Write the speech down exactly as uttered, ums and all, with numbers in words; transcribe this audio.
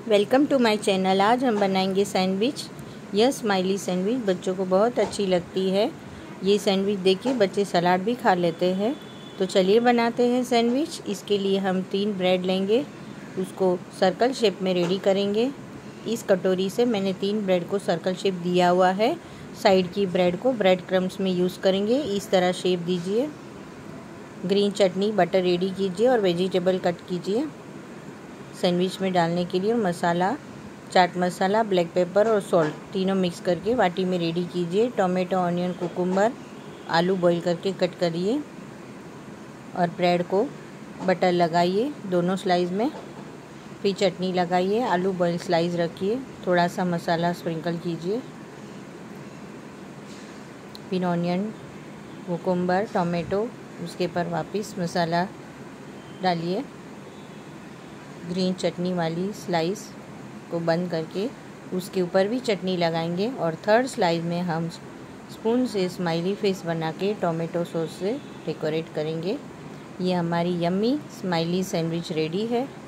Welcome to my channel. आज हम बनाएंगे सैंडविच। यह स्माइली सैंडविच बच्चों को बहुत अच्छी लगती है। ये सैंडविच देखिए बच्चे सलाद भी खा लेते हैं। तो चलिए बनाते हैं सैंडविच। इसके लिए हम तीन ब्रेड लेंगे, उसको सर्कल शेप में रेडी करेंगे। इस कटोरी से मैंने तीन ब्रेड को सर्कल शेप दिया हुआ है। साइड की ब्रेड को ब्रेड क्रम्स में यूज़ करेंगे। इस तरह शेप दीजिए। ग्रीन चटनी बटर रेडी कीजिए और वेजिटेबल कट कीजिए सैंडविच में डालने के लिए। और मसाला, चाट मसाला, ब्लैक पेपर और सॉल्ट तीनों मिक्स करके वाटी में रेडी कीजिए। टोमेटो, ऑनियन, कुकुम्बर, आलू बॉईल करके कट करिए और ब्रेड को बटर लगाइए दोनों स्लाइस में। फिर चटनी लगाइए, आलू बॉईल स्लाइस रखिए, थोड़ा सा मसाला स्प्रिंकल कीजिए। फिर ऑनियन, कुकुम्बर, टोमेटो, उसके ऊपर वापस मसाला डालिए। ग्रीन चटनी वाली स्लाइस को बंद करके उसके ऊपर भी चटनी लगाएंगे। और थर्ड स्लाइस में हम स्पून से स्माइली फेस बना के टोमेटो सॉस से डेकोरेट करेंगे। ये हमारी यम्मी स्माइली सैंडविच रेडी है।